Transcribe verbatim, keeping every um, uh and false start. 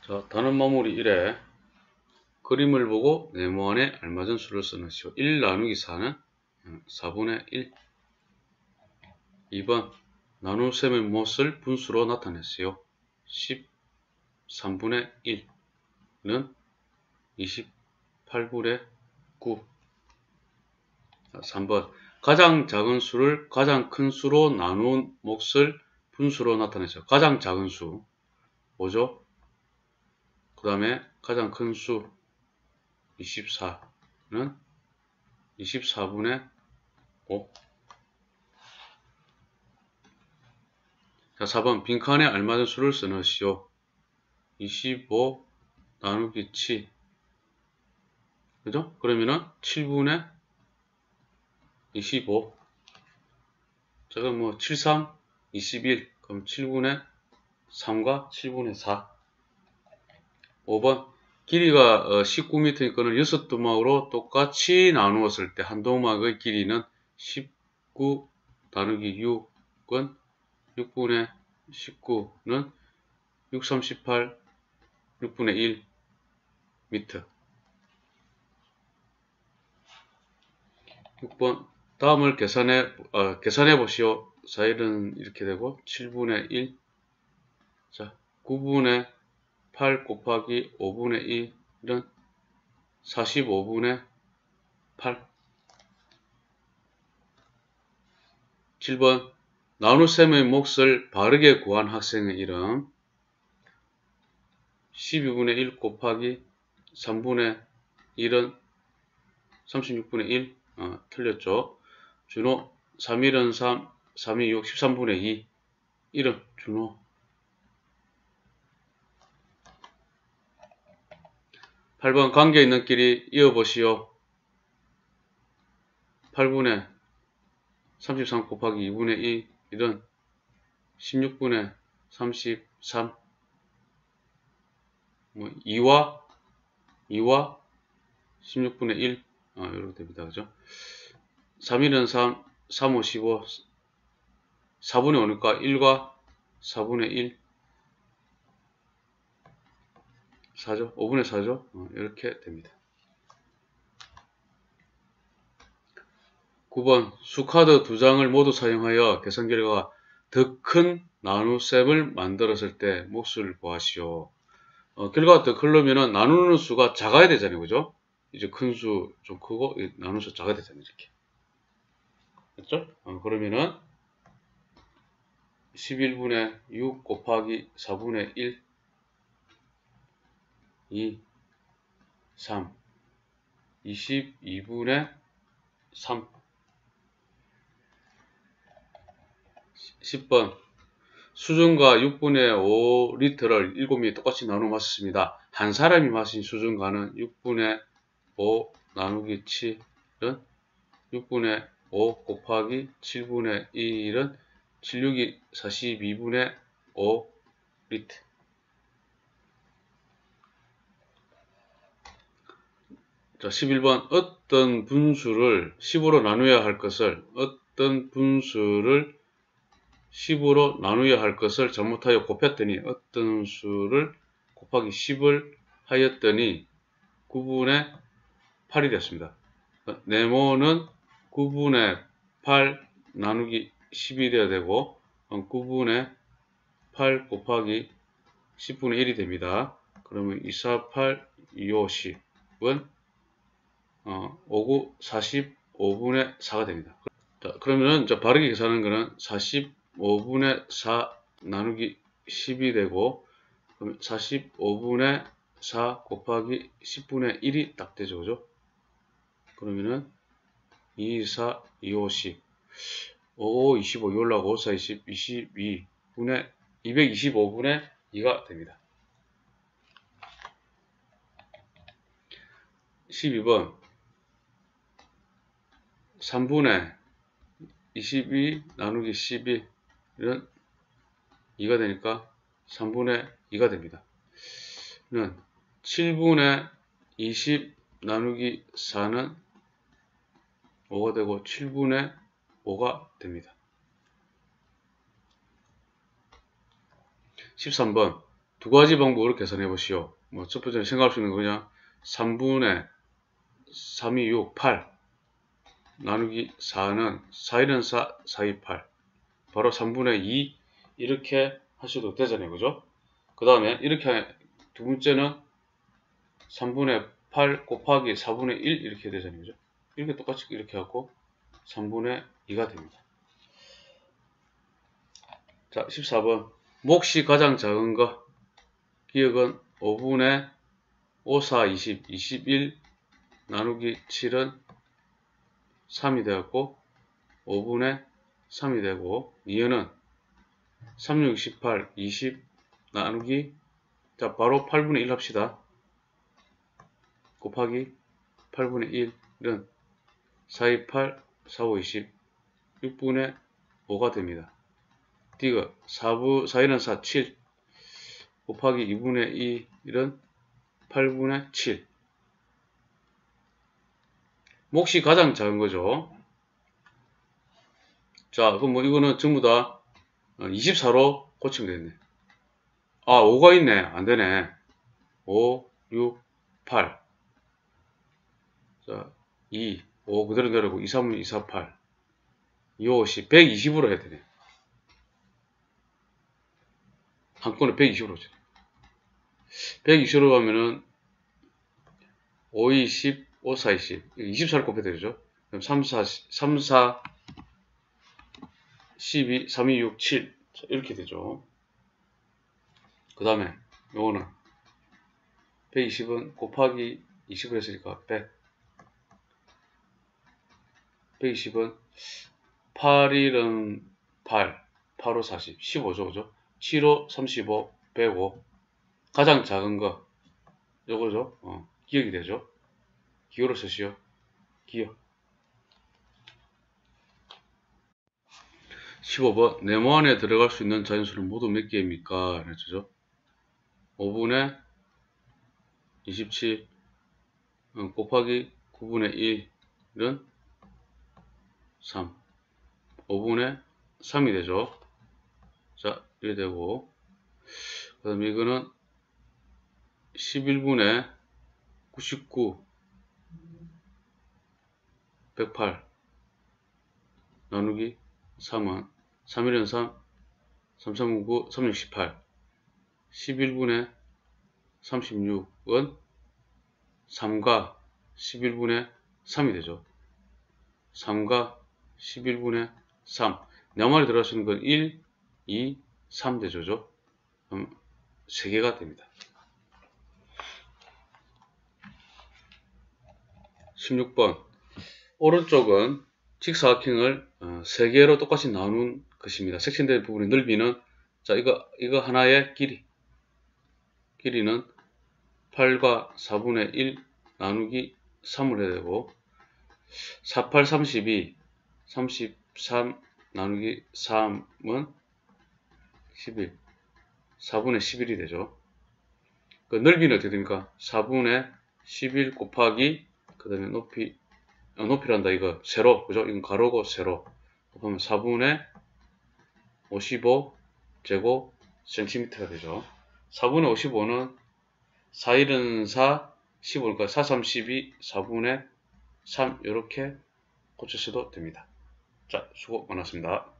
자, 단원 마무리 일에 그림을 보고 네모안에 알맞은 수를 써넣으시오. 일 나누기 사는 사분의 일. 이 번 나눗셈의 못을 분수로 나타냈어요. 십삼분의 일은 이십팔분의 구. 삼 번 가장 작은 수를 가장 큰 수로 나눈 몫을 분수로 나타내죠. 가장 작은 수 오죠. 그 다음에 가장 큰 수 이십사는 이십사분의 오. 자, 사 번 빈칸에 알맞은 수를 써넣으시오. 이십오 나누기 칠. 그죠? 그러면은 칠분의 이십오. 자, 그럼 뭐 칠삼 이십일. 그럼 칠분의 삼과 칠분의 사. 오 번 길이가 십구 미터니까는 여섯 도막으로 똑같이 나누었을 때 한 도막의 길이는 십구 나누기 육은 육분의 십구는 육, 삼, 십팔, 육분의 일 미터. 육 번 다음을 계산해 어, 계산해 보시오. 사, 일은 이렇게 되고 칠분의 일. 자, 구분의 팔 곱하기 오분의 일은 사십오분의 팔. 칠 번 나눗셈의 몫을 바르게 구한 학생의 이름. 십이분의 일 곱하기 삼분의 일은 삼십육분의 일. 어, 틀렸죠. 준호 삼, 일은 삼, 삼이 육, 십삼분의 이. 일은 준호. 팔 번 관계 있는 끼리 이어보시오. 팔분의 삼십삼 곱하기 이분의 이. 일은 십육분의 삼십삼. 뭐 이와 이와 십육분의 일. 아, 이렇게 됩니다. 그죠? 삼, 일은 삼, 삼, 오, 십오. 사분의 오니까 일과 사분의 일. 사죠? 오분의 사죠? 어, 이렇게 됩니다. 구 번 수카드 두 장을 모두 사용하여 계산 결과가 더 큰 나눗셈을 만들었을 때 몫을 구하시오. 어, 결과가 더 크려면은 나누는 수가 작아야 되잖아요. 그죠? 이제 큰 수 좀 크고 나누는 수 작아야 되잖아요. 이렇게. 그렇죠? 어, 그러면은 십일분의 육 곱하기 사분의 일. 이, 삼, 이십이분의 삼. 십 번 수증과 육분의 오 리터를 일곱 명이 똑같이 나눠 마셨습니다. 한 사람이 마신 수증과는 육분의 오 나누기 칠은 육분의 오 곱하기 칠분의 일은 칠육이 사십이분의 오 리터. 자, 십일 번 어떤 분수를 십으로 나누어야 할 것을 어떤 분수를 십으로 나누어야 할 것을 잘못하여 곱했더니 어떤 수를 곱하기 십을 하였더니 구분의 팔이 됐습니다. 네모는 구분의 팔 나누기 십이 되어야 되고 구분의 팔 곱하기 십분의 일이 됩니다. 그러면 이, 사, 팔, 이, 오, 십은 어, 오구, 사십오분의 사가 됩니다. 자, 그러면은 이제 바르게 계산하는 거는 사십오분의 사 나누기 십이 되고, 그럼 사십오분의 사 곱하기 십분의 일이 딱 되죠. 그죠? 그러면은 이, 사, 이, 오, 십. 오, 이십오, 이 올라가고 오, 사, 이십, 이십이분의 이백이십오분의 이가 됩니다. 십이 번 삼분의 이십이 나누기 십일은 이가 되니까 삼분의 이가 됩니다. 칠분의 이십 나누기 사는 오가 되고 칠분의 오가 됩니다. 십삼 번 두 가지 방법으로 계산해 보시오. 뭐 첫 번째는 생각할 수 있는 거 그냥 삼분의 삼, 이, 육, 팔 나누기 사는 사, 일은 사, 사, 이, 팔 바로 삼분의 이 이렇게 하셔도 되잖아요. 그죠? 그 다음에 이렇게 두 번째는 삼분의 팔 곱하기 사분의 일 이렇게 되잖아요. 그죠? 이렇게 똑같이 이렇게 하고 삼분의 이가 됩니다. 자, 십사 번 몫이 가장 작은 거 기억은 오분의 오, 사, 이십, 이십일 나누기 칠은 삼이 되었고 오분의 삼이 되고 이은은 삼, 육, 십팔, 이십 나누기 자 바로 팔분의 일 합시다. 곱하기 팔분의 일은 사, 이, 팔, 사, 오, 이십 육분의 오가 됩니다. 디귿 사부, 사, 일은 사, 칠 곱하기 이분의 일은 팔분의 칠 몫이 가장 작은 거죠. 자, 그럼 뭐 이거는 전부 다 이십사로 고치면 되겠네. 아, 오가 있네. 안 되네. 오, 육, 팔. 자, 이, 오 그대로 내려고 이, 삼, 이, 사, 팔. 이, 오, 십, 백이십으로 해야 되네. 한 건에 백이십으로 줘. 백이십으로 가면은 오, 이십, 오, 사, 이십. 이십사를 곱해야 되죠. 그럼 삼, 사, 삼, 사, 십이, 삼, 이, 육, 칠. 자, 이렇게 되죠. 그 다음에 요거는 백이십은 곱하기 이십을 했으니까 백. 백이십은 팔, 일은 팔, 팔, 오, 사십, 십오죠. 그죠? 칠, 오, 삼십오, 백오. 가장 작은 거. 요거죠. 어, 기억이 되죠. 기호로 쓰시오. 기호. 십오 번. 네모 안에 들어갈 수 있는 자연수는 모두 몇 개입니까? 그랬죠. 오분의 이십칠 어, 곱하기 구분의 일은 삼. 오분의 삼이 되죠. 자, 이렇게 되고 그 다음에 이거는 십일분의 구십구 백팔 나누기 삼은 삼, 일은 삼, 삼, 삼, 구, 삼, 육, 십팔 십일분의 삼십육은 삼과 십일분의 삼이 되죠. 삼과 십일분의 삼. 네모안에 들어갈 수 있는 건 일, 이, 삼 되죠. 그럼 세 개가 됩니다. 십육 번. 오른쪽은 직사각형을 세 개로 똑같이 나눈 것입니다. 섹션된 부분의 넓이는 자 이거 이거 하나의 길이 길이는 팔과 사분의 일 나누기 삼을 해야 되고 사, 팔, 삼십이, 삼십삼 나누기 삼은 십일, 사분의 십일이 되죠. 그 넓이는 어떻게 됩니까? 사분의 십일 곱하기 그 다음에 높이 어, 높이란다 이거 세로 그죠? 이건 가로고 세로 곱하면 사분의 오십오 제곱 센티미터가 되죠. 사분의 오십오는 사, 일은 사, 십오니까 사, 삼, 십이, 사분의 삼 이렇게 고치셔도 됩니다. 자, 수고 많았습니다.